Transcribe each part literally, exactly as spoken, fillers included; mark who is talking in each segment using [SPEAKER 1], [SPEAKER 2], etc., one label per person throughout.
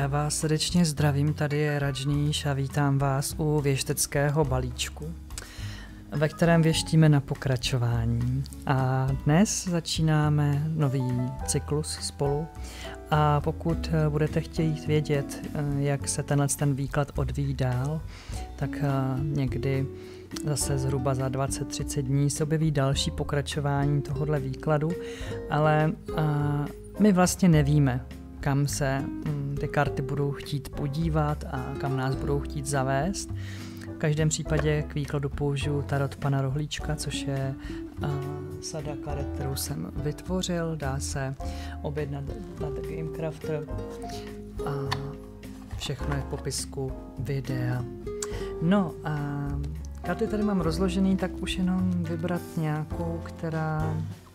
[SPEAKER 1] vás srdečně zdravím, tady je Rajníš a vítám vás u věšteckého balíčku, ve kterém věštíme na pokračování. A dnes začínáme nový cyklus spolu a pokud budete chtít vědět, jak se tenhle ten výklad odvíjí dál, tak někdy zase zhruba za dvacet třicet dní se objeví další pokračování tohohle výkladu, ale my vlastně nevíme, kam se ty karty budou chtít podívat a kam nás budou chtít zavést. V každém případě k výkladu použiju tarot pana Rohlíčka, což je uh, sada karet, kterou jsem vytvořil. Dá se objednat na The Game Crafter a všechno je v popisku videa. No a karty tady mám rozložený, tak už jenom vybrat nějakou, která...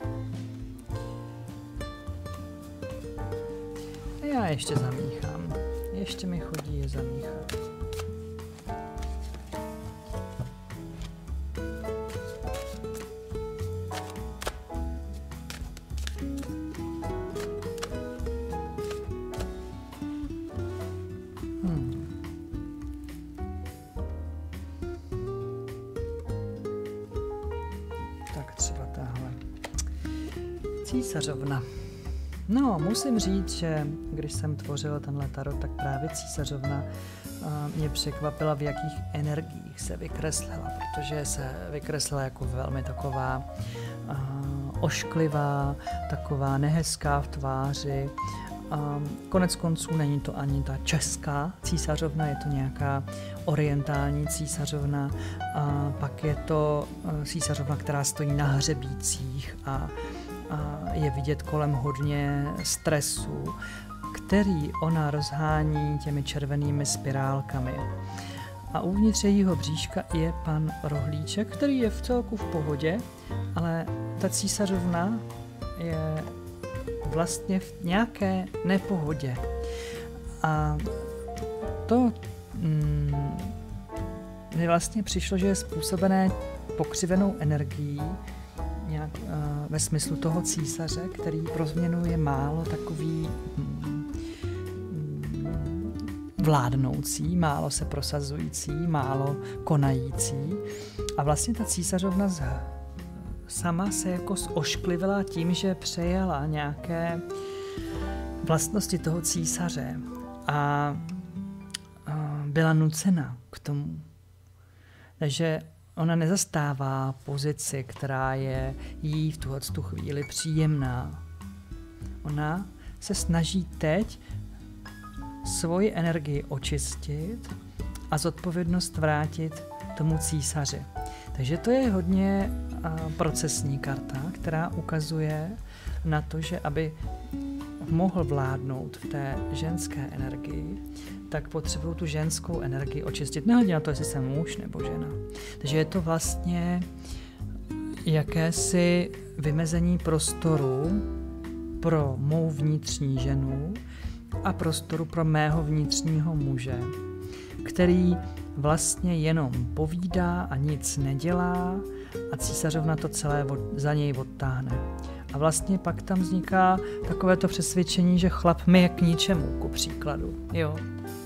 [SPEAKER 1] Já ještě zamíchám. Ještě mi chodí je zamíchat. Hmm. Tak třeba tahle. Císařovna. No, musím říct, že když jsem tvořil tenhle tarot, tak právě císařovna uh, mě překvapila, v jakých energiích se vykreslila, protože se vykreslila jako velmi taková uh, ošklivá, taková nehezká v tváři. Um, konec konců není to ani ta česká císařovna, je to nějaká orientální císařovna, a pak je to uh, císařovna, která stojí na hřebících a a je vidět kolem hodně stresu, který ona rozhání těmi červenými spirálkami. A uvnitř jejího bříška je pan Rohlíček, který je v celku v pohodě, ale ta císařovna je vlastně v nějaké nepohodě. A to mm, mi vlastně přišlo, že je způsobené pokřivenou energií, nějak uh, ve smyslu toho císaře, který pro změnu je málo takový mm, vládnoucí, málo se prosazující, málo konající. A vlastně ta císařovna z, sama se jako zošklivila tím, že přejala nějaké vlastnosti toho císaře a uh, byla nucena k tomu. Takže ona nezastává pozici, která je jí v tuhle tu chvíli příjemná. Ona se snaží teď svoji energii očistit a zodpovědnost vrátit tomu císaři. Takže to je hodně uh, procesní karta, která ukazuje na to, že aby mohl vládnout v té ženské energii, tak potřebuju tu ženskou energii očistit. Nehledě na to, jestli jsem muž nebo žena. Takže je to vlastně jakési vymezení prostoru pro mou vnitřní ženu a prostoru pro mého vnitřního muže, který vlastně jenom povídá a nic nedělá a císařovna to celé od, za něj odtáhne. A vlastně pak tam vzniká takovéto přesvědčení, že chlap mi je k ničemu, ku příkladu. Jo.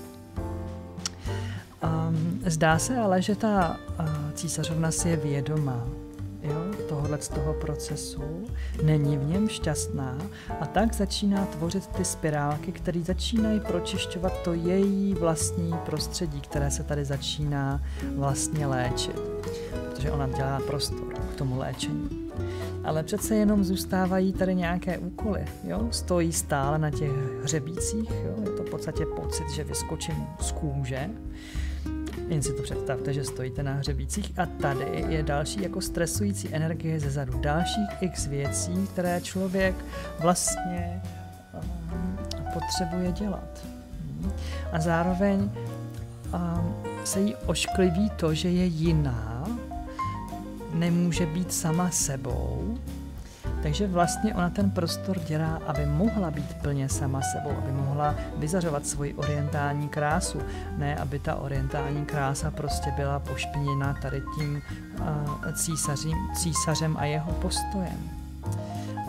[SPEAKER 1] Um, zdá se ale, že ta uh, císařovna si je vědomá, jo, tohohle z toho procesu, není v něm šťastná a tak začíná tvořit ty spirálky, které začínají pročišťovat to její vlastní prostředí, které se tady začíná vlastně léčit, protože ona dělá prostor k tomu léčení. Ale přece jenom zůstávají tady nějaké úkoly, jo? Stojí stále na těch hřebících, jo? Je to v podstatě pocit, že vyskočím z kůže. Jen si to představte, že stojíte na hřebících a tady je další jako stresující energie ze zadu. Dalších x věcí, které člověk vlastně um, potřebuje dělat. A zároveň um, se jí oškliví to, že je jiná, nemůže být sama sebou, takže vlastně ona ten prostor dělá, aby mohla být plně sama sebou, aby mohla vyzařovat svoji orientální krásu, ne aby ta orientální krása prostě byla pošpiněna tady tím uh, císařím, císařem a jeho postojem.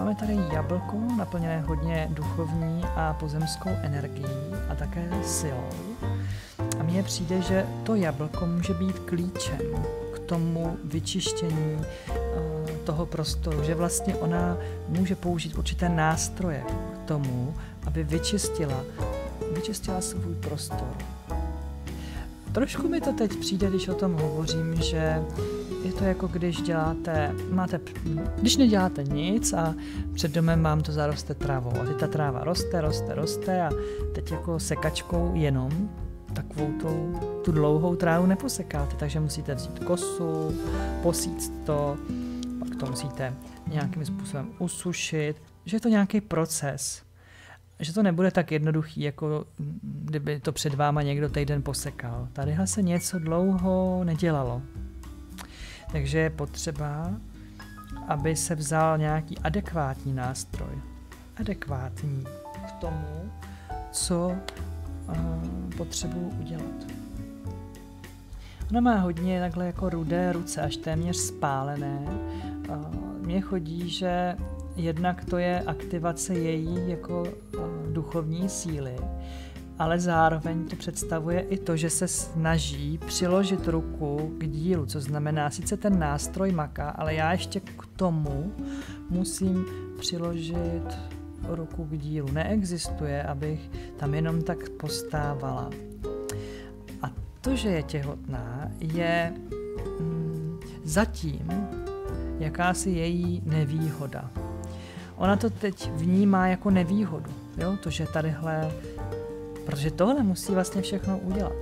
[SPEAKER 1] Máme tady jablko naplněné hodně duchovní a pozemskou energií a také silou. A mně přijde, že to jablko může být klíčem k tomu vyčištění uh, toho prostoru, že vlastně ona může použít určité nástroje k tomu, aby vyčistila, vyčistila svůj prostor. Trošku mi to teď přijde, když o tom hovořím, že je to jako když děláte, máte, když neděláte nic a před domem vám to zaroste trávou a teď ta tráva roste, roste, roste a teď jako sekačkou jenom takovou tu, tu dlouhou trávu neposekáte, takže musíte vzít kosu, posít to, pak to musíte nějakým způsobem usušit, že je to nějaký proces, že to nebude tak jednoduchý, jako kdyby to před váma někdo týden posekal. Tadyhle se něco dlouho nedělalo. Takže je potřeba, aby se vzal nějaký adekvátní nástroj. Adekvátní k tomu, co uh, potřebuji udělat. Ona má hodně takhle jako rudé ruce, až téměř spálené. Uh, mně chodí, že jednak to je aktivace její jako uh, duchovní síly, ale zároveň to představuje i to, že se snaží přiložit ruku k dílu, co znamená, sice ten nástroj maká, ale já ještě k tomu musím přiložit ruku k dílu. Neexistuje, abych tam jenom tak postávala. A to, že je těhotná, je mm, zatím jakási její nevýhoda. Ona to teď vnímá jako nevýhodu, jo? To, že tadyhle, protože tohle musí vlastně všechno udělat.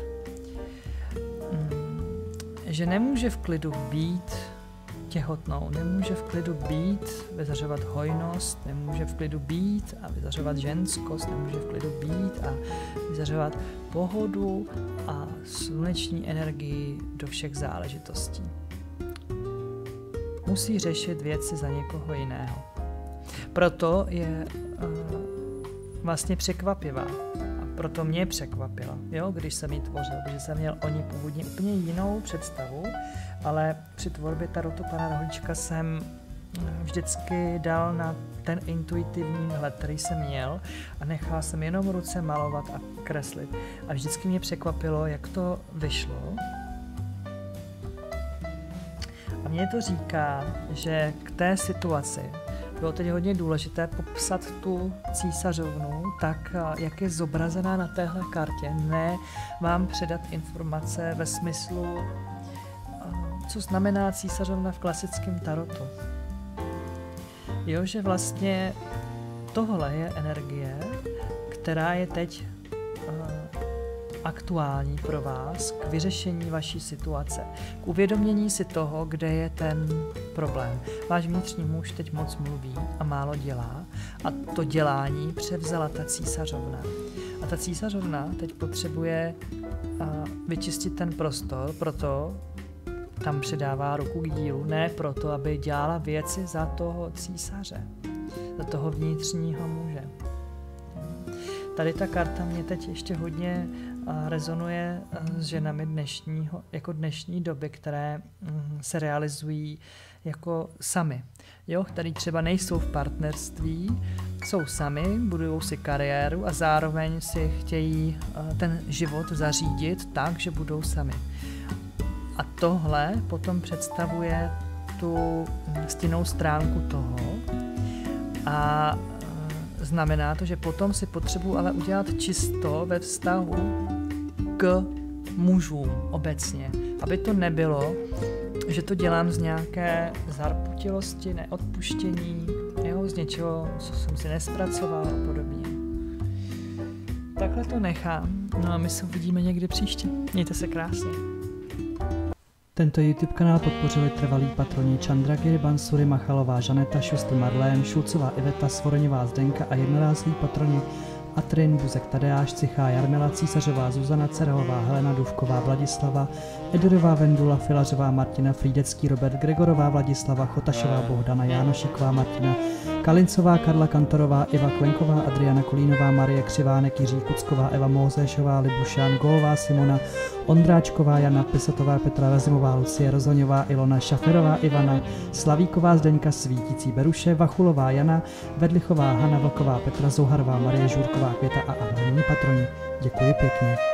[SPEAKER 1] Mm, že nemůže v klidu být těhotnou, nemůže v klidu být, vyzařovat hojnost, nemůže v klidu být a vyzařovat ženskost, nemůže v klidu být a vyzařovat pohodu a sluneční energii do všech záležitostí. Musí řešit věci za někoho jiného. Proto je uh, vlastně překvapivá. A proto mě překvapila, jo, když jsem ji tvořil, protože jsem měl o ní původně úplně jinou představu, ale při tvorbě tarotu pana Rohlíčka jsem vždycky dal na ten intuitivní vhled, který jsem měl a nechal jsem jenom ruce malovat a kreslit. A vždycky mě překvapilo, jak to vyšlo. A mě to říká, že k té situaci bylo teď hodně důležité popsat tu císařovnu tak, jak je zobrazená na téhle kartě, ne vám předat informace ve smyslu, co znamená císařovna v klasickém tarotu. Jo, že vlastně tohle je energie, která je teď uh, aktuální pro vás k vyřešení vaší situace, k uvědomění si toho, kde je ten problém. Váš vnitřní muž teď moc mluví a málo dělá a to dělání převzala ta císařovna. A ta císařovna teď potřebuje uh, vyčistit ten prostor, proto tam předává ruku k dílu, ne proto, aby dělala věci za toho císaře, za toho vnitřního muže. Tady ta karta mě teď ještě hodně rezonuje s ženami dnešního, jako dnešní doby, které se realizují jako sami. Jo, který třeba nejsou v partnerství, jsou sami, budují si kariéru a zároveň si chtějí ten život zařídit tak, že budou sami. A tohle potom představuje tu stinnou stránku toho a znamená to, že potom si potřebuji ale udělat čisto ve vztahu k mužům obecně. Aby to nebylo, že to dělám z nějaké zarputilosti, neodpuštění, jo, z něčeho, co jsem si nespracoval a podobně. Takhle to nechám. No a my se uvidíme někdy příště. Mějte se krásně.
[SPEAKER 2] Tento YouTube kanál podpořili trvalí patroni Chandragiri Bansuri Machalová, Žaneta Šustr Marlén, Šulcová Iveta, Svoreňová Zdenka a jednorázový patroni Atrin, Buzek Tadeáš, Cichá Jarmila, Císařová Zuzana, Cerhová Helena, Duvková Vladislava, Edurová Vendula, Filařová Martina, Frýdecký Robert, Gregorová Vladislava, Chotašová Bohdana, Jánošíková Martina, Kalincová, Karla Kantorová, Iva Klenková, Adriana Kolínová, Marie Křivánek, Jiří Kucková, Eva Mozéšová, Libušan, Gólová, Simona, Ondráčková, Jana Pisatová, Petra Razimová, Lucie Rozoňová, Ilona Šaferová, Ivana, Slavíková, Zdeňka Svítící Beruše, Vachulová, Jana, Vedlichová, Hana Vlková, Petra Zouharová, Marie Žurková, Květa a anonymní patroni. Děkuji pěkně.